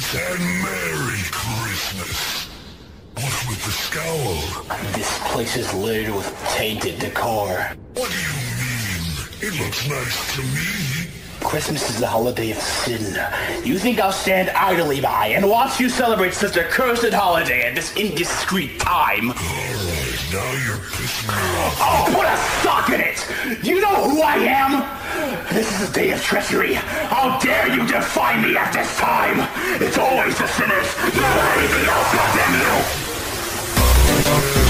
And Merry Christmas. What with the scowl? This place is littered with tainted decor. What do you mean? It looks nice to me. Christmas is the holiday of sin. You think I'll stand idly by and watch you celebrate such a cursed holiday at this indiscreet time? Alright, now you're pissing me off. Oh, put a sock in it! Do you know who I am? This is a day of treachery. How dare you defy me at this time? It's always the sinners, not anything else, goddamn you!